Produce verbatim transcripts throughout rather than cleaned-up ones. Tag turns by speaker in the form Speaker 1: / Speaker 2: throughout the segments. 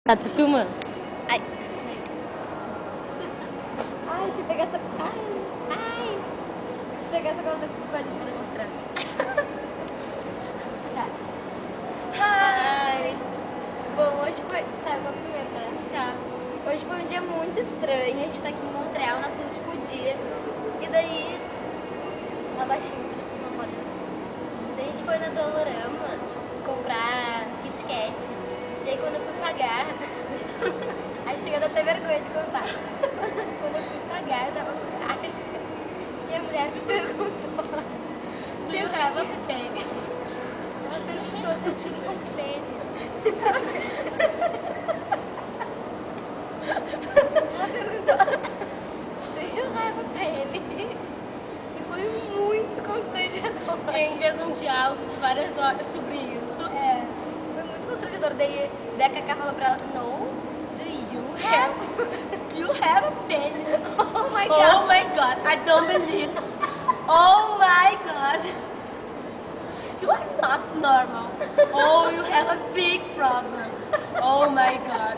Speaker 1: Ah, tá filmando.
Speaker 2: Ai. Ai, deixa eu pegar essa... Ai, ai. Deixa eu pegar essa coisa pra poder mostrar. Tá. Ai. Bom, hoje foi... Tá, eu posso primeiro, tá? Tá. Hoje foi um dia muito estranho. A gente tá aqui em Montreal, nosso último dia. E daí... Tá baixinho, porque as pessoas não podem... E daí a gente foi na Dolorama comprar Kit Kat. E aí quando eu fui pagar... Aí chegando até vergonha de contar. Quando eu fui pagar, eu tava no caixa. E a mulher me perguntou se eu tava com pênis. Ela perguntou se eu tinha um pênis. Ela perguntou, do you have a penny? E foi muito constrangedor.
Speaker 1: A gente fez um diálogo de várias horas sobre isso.
Speaker 2: É, foi muito constrangedor. Daí, daí a Cacá falou pra ela, no, do you have?
Speaker 1: You have a penis.
Speaker 2: Oh my god.
Speaker 1: Oh my god, I don't believe. Oh my god. You are not normal. Oh, you have a big problem. Oh my god.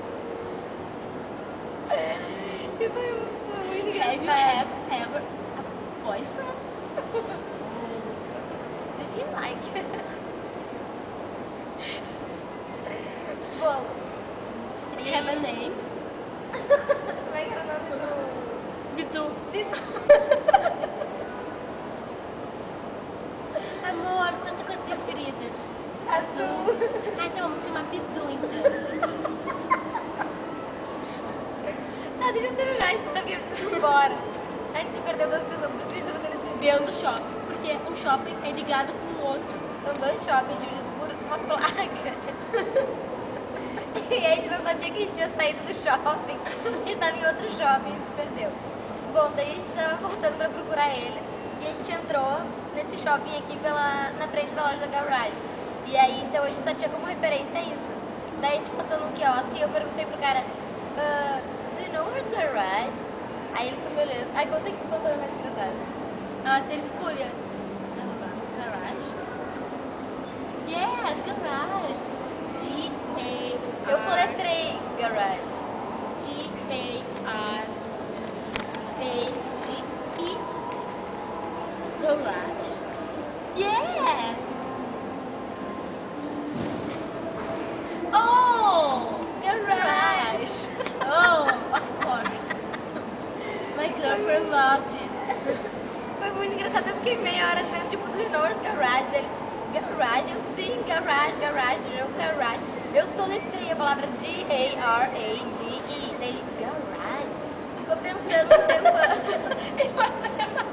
Speaker 2: E foi muito
Speaker 1: Have you
Speaker 2: engraçado.
Speaker 1: have ever a boyfriend?
Speaker 2: Did he like it? Bom,
Speaker 1: You have a name?
Speaker 2: como é que era o nome do...
Speaker 1: Bidu.
Speaker 2: de-
Speaker 1: Amor, quanta cor preferida?
Speaker 2: Azul.
Speaker 1: Ah, então vamos chamar Bidu então.
Speaker 2: Tá, deixa eu terminar a história porque eu preciso ir embora. A gente se perdeu duas pessoas, por isso que a gente tá fazendo esse vídeo.
Speaker 1: Dentro do shopping, porque um shopping é ligado com o outro.
Speaker 2: São dois shoppings divididos por uma placa. E aí a gente não sabia que a gente tinha saído do shopping. A gente tava em outro shopping, a gente se perdeu. Bom, daí a gente tava voltando pra procurar eles. E a gente entrou nesse shopping aqui pela, na frente da loja da Garage. E aí, então, a gente só tinha como referência isso. Daí a gente passou num quiosque e eu perguntei pro cara, uh, do you know where's Garage? Aí ele ficou me olhando. Aí conta que tu contou mais engraçado.
Speaker 1: Ah, ele ficou olhando. Garage? Yes, garage. G A R.
Speaker 2: Eu soletrei Garage.
Speaker 1: G A R A G E. Garage. Yes! Oh!
Speaker 2: Garage!
Speaker 1: Oh, of course. My girlfriend loves it.
Speaker 2: Foi muito engraçado, eu fiquei meia hora dizendo, tipo, do you know where's Garage? Dele, Garage, eu sim, Garage, Garage, do you know Garage? Eu soletrei a palavra G A R A G E. Dele, Garage? Ficou pensando um tempão.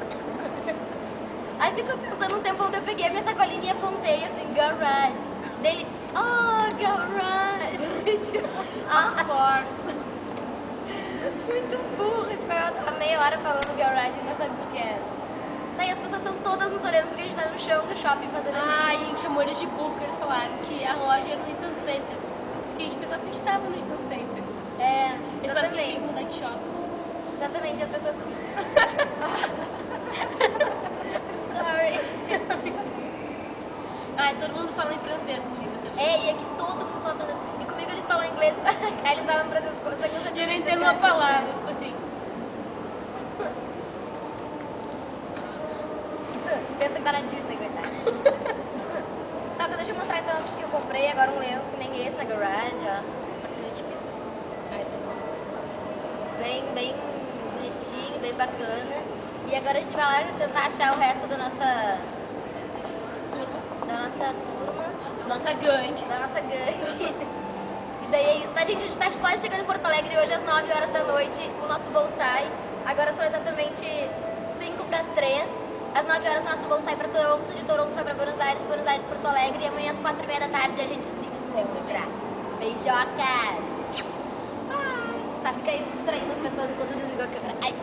Speaker 2: Aí ficou pensando um tempão, daí eu peguei a minha sacolinha e apontei assim, Garage. Dele, oh, Garage. Tipo,
Speaker 1: Of course.
Speaker 2: muito burro, tipo, eu tava meia hora falando Garage e não sabia o que era. Daí as pessoas estão todas nos olhando porque a gente tá no chão do shopping fazendo
Speaker 1: Ah,
Speaker 2: isso.
Speaker 1: a gente chamou eles de bookers, falaram que a loja era no Eaton Center. Isso que a gente pensava que a gente estava no Eaton Center.
Speaker 2: É,
Speaker 1: Eles falaram que a gente tinha que
Speaker 2: exatamente.
Speaker 1: mudar de shopping.
Speaker 2: Exatamente, as pessoas Sorry.
Speaker 1: Ah, e todo mundo fala em francês comigo também.
Speaker 2: É, e aqui todo mundo fala francês. E comigo eles falam inglês, aí eles falam francês, só que eu sabia
Speaker 1: E eu não
Speaker 2: que
Speaker 1: entendo
Speaker 2: eles
Speaker 1: uma
Speaker 2: falavam
Speaker 1: palavra,
Speaker 2: francês.
Speaker 1: tipo assim.
Speaker 2: Pensa que tá na Disney, coitado. Tá, então deixa eu mostrar então o que eu comprei. Agora um lenço que nem esse na Garage, ó.
Speaker 1: Parceria de quê?
Speaker 2: Ai, tá bom. Bem, bem bonitinho, bem bacana. E agora a gente vai lá tentar achar o resto da nossa,
Speaker 1: Turma.
Speaker 2: da nossa turma,
Speaker 1: Nossa gangue.
Speaker 2: da nossa gangue. E daí é isso, tá, gente? A gente tá quase chegando em Porto Alegre hoje às nove horas da noite. O nosso voo sai. Agora são exatamente cinco para as três. Às nove horas o nosso voo sai para Toronto. De Toronto vai para Buenos Aires, Buenos Aires, Porto Alegre. E amanhã às quatro e meia da tarde a gente se encontra. Beijocas! Tá, fica aí distraindo as pessoas enquanto desligou a câmera. Ai.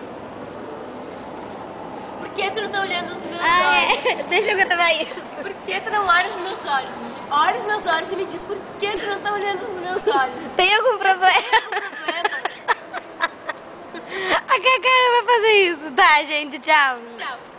Speaker 1: Por que tu não tá olhando os meus
Speaker 2: Ah,
Speaker 1: olhos?
Speaker 2: é. Deixa eu gravar isso.
Speaker 1: Por que tu não olha os meus olhos? Olha os meus olhos e me diz por que tu não tá olhando os meus olhos.
Speaker 2: Tem algum problema?
Speaker 1: Problema?
Speaker 2: A Cacá vai fazer isso. Tá, gente. Tchau.
Speaker 1: Tchau.